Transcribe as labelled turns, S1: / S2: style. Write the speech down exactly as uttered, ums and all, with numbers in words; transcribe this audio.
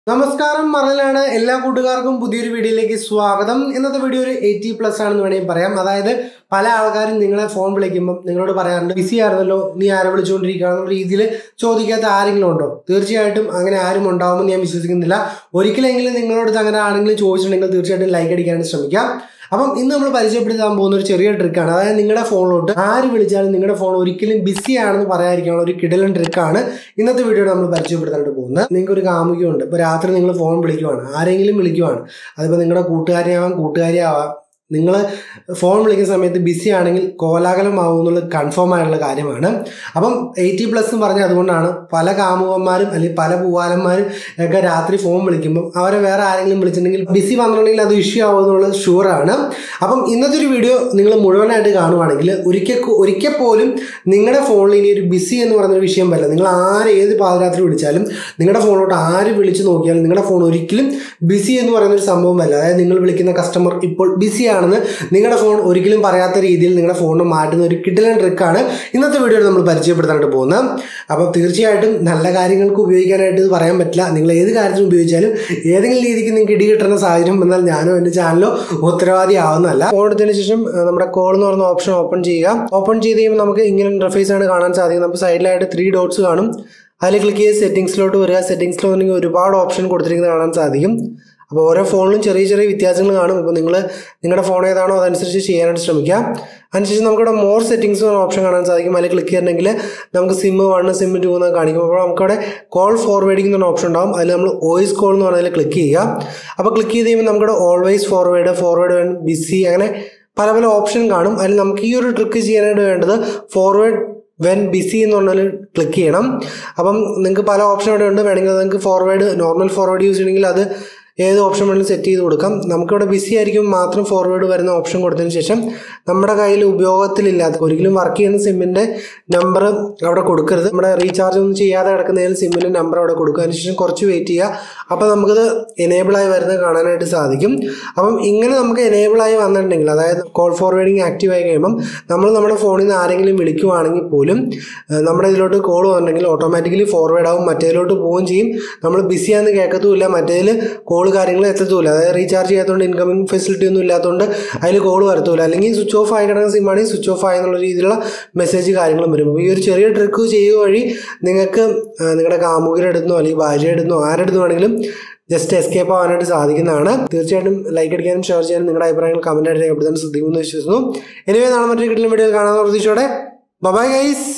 S1: നമസ്കാരം മറലാണ് എല്ലാ കൂട്ടുകാർക്കും പുതിയൊരു വീഡിയോയിലേക്ക് സ്വാഗതം. ഇന്നത്തെ വീഡിയോ ഒരു എയ്റ്റി പ്ലസ് ആണെന്ന് വേണമെങ്കിൽ പറയാം. അതായത് പല ആൾക്കാരും നിങ്ങളെ ഫോൺ വിളിക്കുമ്പോൾ നിങ്ങളോട് പറയാറുണ്ട് ബിസി ആയിരുന്നല്ലോ, നീ ആരെ വിളിച്ചുകൊണ്ടിരിക്കുകയാണെന്ന രീതിയിൽ ചോദിക്കാത്ത ആരെങ്കിലും ഉണ്ടോ? തീർച്ചയായിട്ടും അങ്ങനെ ആരും ഉണ്ടാവുമെന്ന് ഞാൻ വിശ്വസിക്കുന്നില്ല. ഒരിക്കലെങ്കിലും നിങ്ങളോട് അങ്ങനെ ആരെങ്കിലും ചോദിച്ചിട്ടുണ്ടെങ്കിൽ തീർച്ചയായിട്ടും ലൈക്ക് അടിക്കാനായിട്ട് ശ്രമിക്കാം. അപ്പം ഇന്ന് നമ്മൾ പരിചയപ്പെടുത്താൻ പോകുന്ന ഒരു ചെറിയ ട്രിക്കാണ്. അതായത് നിങ്ങളുടെ ഫോണിലോട്ട് ആര് വിളിച്ചാലും നിങ്ങളുടെ ഫോൺ ഒരിക്കലും ബിസി ആണെന്ന് പറയാതിരിക്കാനുള്ള ഒരു കിടിലൻ ട്രിക്കാണ് ഇന്നത്തെ വീഡിയോയിൽ നമ്മൾ പരിചയപ്പെടുത്താനായിട്ട് പോകുന്നത്. നിങ്ങൾക്ക് ഒരു കാമുകയുണ്ട്, ഇപ്പോൾ രാത്രി നിങ്ങൾ ഫോൺ വിളിക്കുവാണ്, ആരെങ്കിലും വിളിക്കുവാണ്, അതിപ്പോൾ നിങ്ങളുടെ കൂട്ടുകാരിയാവാം കൂട്ടുകാരിയാവാം, നിങ്ങൾ ഫോൺ വിളിക്കുന്ന സമയത്ത് ബിസി ആണെങ്കിൽ കോലാഹലമാവും എന്നുള്ളത് കൺഫേം ആയിട്ടുള്ള കാര്യമാണ്. അപ്പം എയ്റ്റി പ്ലസ് എന്ന് പറഞ്ഞാൽ അതുകൊണ്ടാണ് പല കാമുകന്മാരും അല്ലെങ്കിൽ പല പൂവാലന്മാരും ഒക്കെ രാത്രി ഫോൺ വിളിക്കുമ്പോൾ അവരെ വേറെ ആരെങ്കിലും വിളിച്ചിട്ടുണ്ടെങ്കിൽ ബിസി വന്നിട്ടുണ്ടെങ്കിൽ അത് ഇഷ്യൂ ആവും എന്നുള്ളത് ഷുവറാണ്. അപ്പം ഇന്നത്തെ ഒരു വീഡിയോ നിങ്ങൾ മുഴുവനായിട്ട് കാണുവാണെങ്കിൽ ഒരിക്കൽ ഒരിക്കൽ പോലും നിങ്ങളുടെ ഫോണിൽ ഇനി ഒരു ബിസി എന്ന് പറയുന്നൊരു വിഷയം വരില്ല. നിങ്ങൾ ആര് ഏത് പാതിരാത്രി വിളിച്ചാലും നിങ്ങളുടെ ഫോണിലോട്ട് ആര് വിളിച്ച് നോക്കിയാലും നിങ്ങളുടെ ഫോൺ ഒരിക്കലും ബിസി എന്ന് പറയുന്നൊരു സംഭവമല്ല. അതായത് നിങ്ങൾ വിളിക്കുന്ന കസ്റ്റമർ ഇപ്പോൾ ബിസിയാണ് നിങ്ങളുടെ ഫോൺ ഒരിക്കലും പറയാത്ത രീതിയിൽ നിങ്ങളുടെ ഫോണിന് മാറ്റുന്ന ഒരു കിടിലൻ ട്രിക്കാണ് ഇന്നത്തെ വീഡിയോയിൽ നമ്മൾ പരിചയപ്പെടുത്താനായിട്ട് പോകുന്നത്. അപ്പോൾ തീർച്ചയായിട്ടും നല്ല കാര്യങ്ങൾക്ക് ഉപയോഗിക്കാനായിട്ട് ഇത് പറയാൻ പറ്റില്ല. നിങ്ങൾ ഏത് കാര്യത്തിനും ഉപയോഗിച്ചാലും ഏതെങ്കിലും രീതിക്ക് നിങ്ങൾക്ക് ഇടി കിട്ടുന്ന സാഹചര്യം വന്നാൽ ഞാനോ എൻ്റെ ചാനലോ ഉത്തരവാദി ആവുന്നതല്ല. ഫോൺ എടുത്തതിന് ശേഷം നമ്മുടെ കോൾ എന്ന് പറയുന്ന ഓപ്ഷൻ ഓപ്പൺ ചെയ്യുക. ഓപ്പൺ ചെയ്ത് കഴിയുമ്പോൾ നമുക്ക് ഇങ്ങനെ ഇന്റർഫേസ് ആണ് കാണാൻ സാധിക്കും. നമുക്ക് സൈഡിലായിട്ട് ത്രീ ഡോട്ട്സ് കാണും. അതിൽ ക്ലിക്ക് ചെയ്ത് സെറ്റിംഗ്സിലോട്ട് വരിക. സെറ്റിംഗ്സിൽ വന്നെങ്കിൽ ഒരുപാട് ഓപ്ഷൻ കൊടുത്തിരിക്കുന്നത് കാണാൻ സാധിക്കും. അപ്പോൾ ഓരോ ഫോണിലും ചെറിയ ചെറിയ വ്യത്യാസങ്ങൾ കാണും. ഇപ്പോൾ നിങ്ങൾ നിങ്ങളുടെ ഫോൺ ഏതാണോ അതനുസരിച്ച് ചെയ്യാനായിട്ട് ശ്രമിക്കുക. അതിനുശേഷം നമുക്കിവിടെ മോർ സെറ്റിംഗ്സ് എന്ന ഓപ്ഷൻ കാണാൻ സാധിക്കും. അതിൽ ക്ലിക്ക് ചെയ്തിട്ടുണ്ടെങ്കിൽ നമുക്ക് സിം വൺ സിം ടു എന്ന് കാണിക്കും. അപ്പോൾ നമുക്കവിടെ കോൾ ഫോർവേഡിംഗ് എന്ന ഓപ്ഷൻ ഉണ്ടാകും. അതിൽ നമ്മൾ വോയിസ് കോൾ എന്ന് പറഞ്ഞതിൽ ക്ലിക്ക് ചെയ്യുക. അപ്പോൾ ക്ലിക്ക് ചെയ്ത് കഴിയുമ്പോൾ നമുക്കിവിടെ always forward, forward when busy, അങ്ങനെ പല പല ഓപ്ഷൻ കാണും. അതിൽ നമുക്ക് ഈ ഒരു ട്രിക്ക് ചെയ്യാനായിട്ട് വേണ്ടത് ഫോർവേഡ് വെൻ ബിസി എന്ന് പറഞ്ഞാൽ ക്ലിക്ക് ചെയ്യണം. അപ്പം നിങ്ങൾക്ക് പല ഓപ്ഷൻ ഇവിടെ ഉണ്ട്. വേണമെങ്കിൽ നിങ്ങൾക്ക് ഫോർവേഡ് നോർമൽ ഫോർവേഡ് യൂസ് ചെയ്യണമെങ്കിൽ അത് ഏത് ഓപ്ഷൻ വേണമെങ്കിലും സെറ്റ് ചെയ്ത് കൊടുക്കാം. നമുക്കിവിടെ ബിസി ആയിരിക്കും മാത്രം ഫോർവേഡ് വരുന്ന ഓപ്ഷൻ കൊടുത്തതിന് ശേഷം നമ്മുടെ കയ്യിൽ ഉപയോഗത്തിലില്ലാത്ത ഒരിക്കലും വർക്ക് ചെയ്യുന്ന സിമ്മിൻ്റെ നമ്പർ അവിടെ കൊടുക്കരുത്. നമ്മുടെ റീചാർജ് ഒന്നും ചെയ്യാതെ കിടക്കുന്നതിൽ സിമ്മിൻ്റെ നമ്പർ അവിടെ കൊടുക്കുക. അതിനുശേഷം കുറച്ച് വെയിറ്റ് ചെയ്യുക. അപ്പോൾ നമുക്കത് എനേബിളായി വരുന്നത് കാണാനായിട്ട് സാധിക്കും. അപ്പം ഇങ്ങനെ നമുക്ക് എനേബിളായി വന്നിട്ടുണ്ടെങ്കിൽ, അതായത് കോൾ ഫോർവേഡിങ് ആക്റ്റീവ് ആയി കഴിയുമ്പം നമ്മൾ നമ്മുടെ ഫോണിൽ നിന്ന് ആരെങ്കിലും വിളിക്കുവാണെങ്കിൽ പോലും നമ്മുടെ ഇതിലോട്ട് കോൾ വന്നിട്ടുണ്ടെങ്കിൽ ഓട്ടോമാറ്റിക്കലി ഫോർവേഡ് ആവും, മറ്റേതിലോട്ട് പോവുകയും ചെയ്യും. നമ്മൾ ബിസിയാണെന്ന് കേൾക്കത്തുമില്ല, മറ്റേതിൽ കോൾ കാര്യങ്ങൾ എത്തത്തുമില്ല. അതായത് റീചാർജ് ചെയ്യാത്തതുകൊണ്ട് ഇൻകമിംഗ് ഫെസിലിറ്റി ഒന്നും ഇല്ലാത്തതുകൊണ്ട് അതിൽ കോൾ വരത്തുമില്ല. അല്ലെങ്കിൽ സ്വിച്ച് ഓഫ് ആയി കിടക്കുന്ന സിമ്മാണെങ്കിൽ സ്വിച്ച് ഓഫ് ആയി എന്നുള്ള രീതിയിലുള്ള മെസ്സേജ് കാര്യങ്ങളും വരും. അപ്പോൾ ഈ ഒരു ചെറിയ ട്രിക്ക് ചെയ്യുക വഴി നിങ്ങൾക്ക് നിങ്ങളുടെ കാമുകിയുടെ അടുത്തുനിന്നോ അല്ലെങ്കിൽ ഭാര്യയുടെ അടുത്തുനിന്നോ ആരുടെ അടുത്ത് വേണമെങ്കിലും ജസ്റ്റ് എസ്കേപ്പ് ആവാനായിട്ട് സാധിക്കുന്നതാണ്. തീർച്ചയായിട്ടും ലൈക്ക് അടിക്കാനും ഷെയർ ചെയ്യാനും നിങ്ങളുടെ അഭിപ്രായങ്ങൾ കമൻറ്റായിട്ട് രേഖപ്പെടുത്താൻ ശ്രദ്ധിക്കുമെന്ന് വിശ്വസിക്കുന്നു. എനിവേ നാളെ മറ്റൊരു കിട്ടുന്ന വീഡിയോയിൽ കാണാൻ പ്രതീക്ഷയോടെ ബൈ ഗൈസ്.